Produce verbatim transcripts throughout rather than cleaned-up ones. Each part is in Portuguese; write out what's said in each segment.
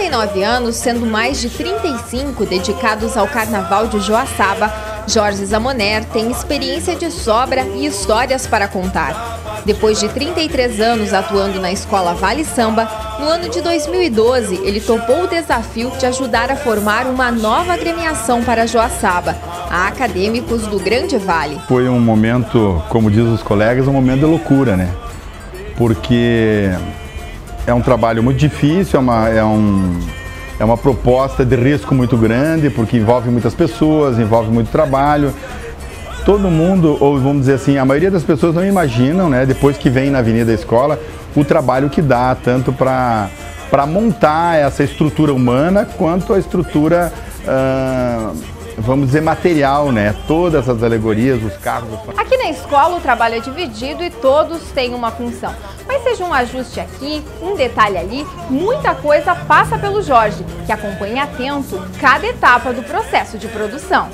e nove anos, sendo mais de trinta e cinco dedicados ao Carnaval de Joaçaba, Jorge Zamoner tem experiência de sobra e histórias para contar. Depois de trinta e três anos atuando na escola Vale Samba, no ano de dois mil e doze, ele topou o desafio de ajudar a formar uma nova agremiação para Joaçaba, a Acadêmicos do Grande Vale. Foi um momento, como diz os colegas, um momento de loucura, né? Porque é um trabalho muito difícil, é uma, é um, é uma proposta de risco muito grande, porque envolve muitas pessoas, envolve muito trabalho. Todo mundo, ou vamos dizer assim, a maioria das pessoas não imaginam, né, depois que vem na Avenida Escola, o trabalho que dá, tanto para para montar essa estrutura humana, quanto a estrutura, uh, vamos dizer, material, né? Todas as alegorias, os carros... Aqui na escola o trabalho é dividido e todos têm uma função. Mas seja um ajuste aqui, um detalhe ali, muita coisa passa pelo Jorge, que acompanha atento cada etapa do processo de produção.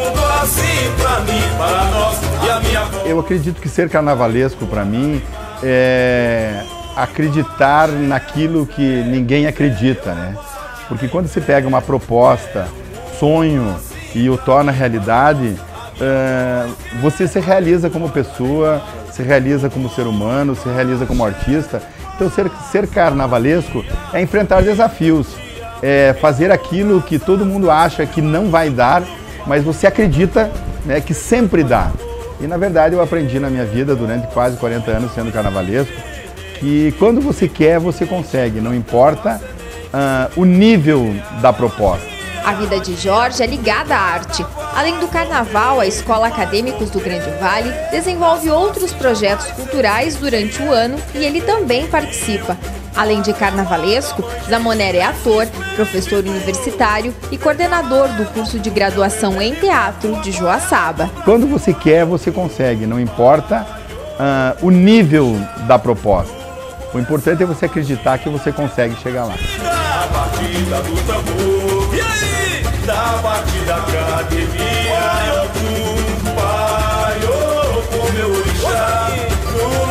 Eu acredito que ser carnavalesco para mim é acreditar naquilo que ninguém acredita, né? Porque quando você pega uma proposta, sonho e o torna realidade, é, você se realiza como pessoa, se realiza como ser humano, se realiza como artista. Então ser, ser carnavalesco é enfrentar desafios, é fazer aquilo que todo mundo acha que não vai dar, mas você acredita, né, que sempre dá. E na verdade eu aprendi na minha vida, durante quase quarenta anos sendo carnavalesco, que quando você quer, você consegue, não importa uh, o nível da proposta. A vida de Jorge é ligada à arte. Além do carnaval, a Escola Acadêmicos do Grande Vale desenvolve outros projetos culturais durante o ano e ele também participa. Além de carnavalesco, Zamoner é ator, professor universitário e coordenador do curso de graduação em teatro de Joaçaba. Quando você quer, você consegue, não importa uh, o nível da proposta. O importante é você acreditar que você consegue chegar lá. Da batida do tambor, e aí? Da batida da academia, eu fui, pai, eu com meu orixá.